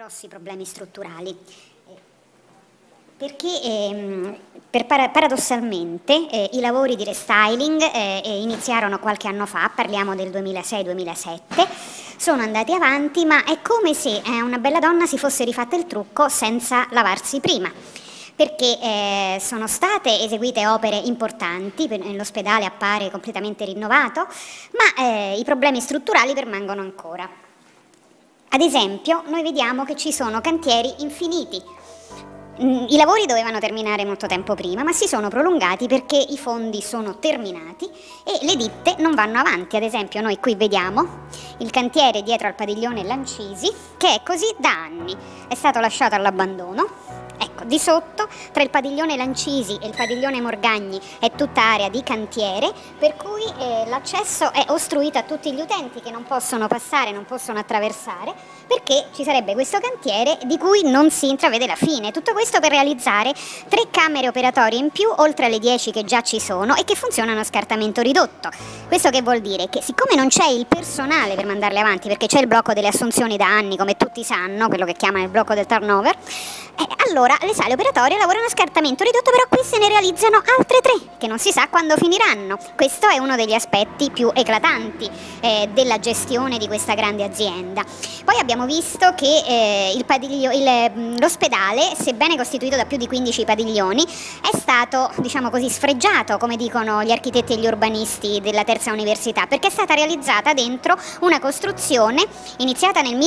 grossi problemi strutturali, perché paradossalmente i lavori di restyling iniziarono qualche anno fa, parliamo del 2006-2007, sono andati avanti, ma è come se una bella donna si fosse rifatta il trucco senza lavarsi prima, perché sono state eseguite opere importanti, l'ospedale appare completamente rinnovato, ma i problemi strutturali permangono ancora. Ad esempio, noi vediamo che ci sono cantieri infiniti. I lavori dovevano terminare molto tempo prima, ma si sono prolungati perché i fondi sono terminati e le ditte non vanno avanti. Ad esempio, noi qui vediamo il cantiere dietro al padiglione Lancisi, che è così da anni, è stato lasciato all'abbandono. Ecco, di sotto, tra il padiglione Lancisi e il padiglione Morgagni è tutta area di cantiere, per cui l'accesso è ostruito a tutti gli utenti che non possono passare, non possono attraversare, perché ci sarebbe questo cantiere di cui non si intravede la fine. Tutto questo per realizzare 3 camere operatorie in più, oltre alle 10 che già ci sono e che funzionano a scartamento ridotto. Questo che vuol dire? Che siccome non c'è il personale per mandarle avanti, perché c'è il blocco delle assunzioni da anni, come tutti sanno, quello che chiamano il blocco del turnover, allora le sale operatorie lavorano a scartamento ridotto, però qui se ne realizzano altre 3 che non si sa quando finiranno. Questo è uno degli aspetti più eclatanti della gestione di questa grande azienda. Poi abbiamo visto che l'ospedale, sebbene costituito da più di 15 padiglioni, è stato, diciamo così, sfregiato, come dicono gli architetti e gli urbanisti della Terza Università, perché è stata realizzata dentro una costruzione iniziata nel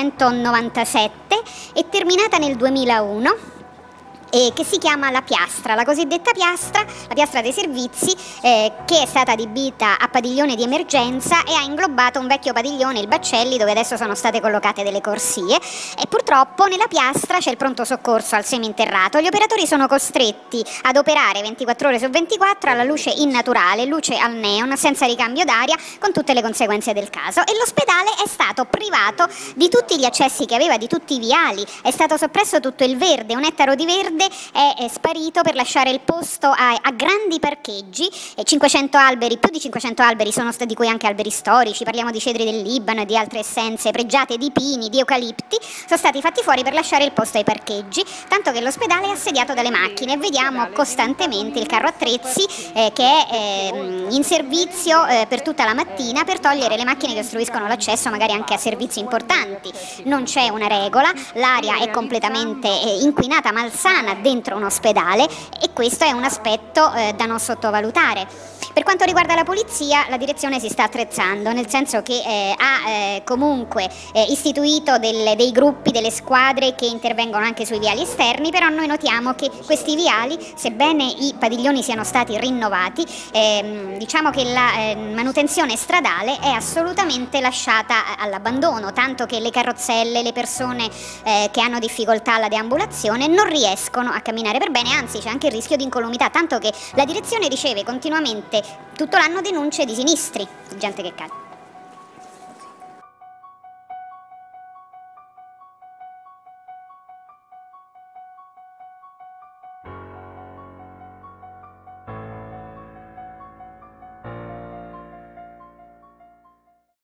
1997 e terminata nel 2001, che si chiama La Piastra, la cosiddetta piastra, la piastra dei servizi, che è stata adibita a padiglione di emergenza e ha inglobato un vecchio padiglione, il Baccelli, dove adesso sono state collocate delle corsie, e purtroppo nella piastra c'è il pronto soccorso al seminterrato. Gli operatori sono costretti ad operare 24 ore su 24 alla luce innaturale, luce al neon, senza ricambio d'aria, con tutte le conseguenze del caso, e l'ospedale è stato privato di tutti gli accessi che aveva, di tutti i viali, è stato soppresso tutto il verde, 1 ettaro di verde è sparito per lasciare il posto a grandi parcheggi, 500 alberi, più di 500 alberi sono stati, di cui anche alberi storici, parliamo di cedri del Libano e di altre essenze pregiate, di pini, di eucalipti, sono stati fatti fuori per lasciare il posto ai parcheggi, tanto che l'ospedale è assediato dalle macchine. Vediamo costantemente il carro attrezzi che è in servizio per tutta la mattina per togliere le macchine che ostruiscono l'accesso magari anche a servizi importanti. Non c'è una regola, l'aria è completamente inquinata, malsana dentro un ospedale, e questo è un aspetto da non sottovalutare. Per quanto riguarda la polizia, la direzione si sta attrezzando, nel senso che ha comunque istituito dei gruppi, delle squadre che intervengono anche sui viali esterni, però noi notiamo che questi viali, sebbene i padiglioni siano stati rinnovati, diciamo che la manutenzione stradale è assolutamente lasciata all'abbandono, tanto che le carrozzelle, le persone che hanno difficoltà alla deambulazione non riescono a camminare per bene, anzi c'è anche il rischio di incolumità, tanto che la direzione riceve continuamente tutto l'anno denunce di sinistri, gente che cade.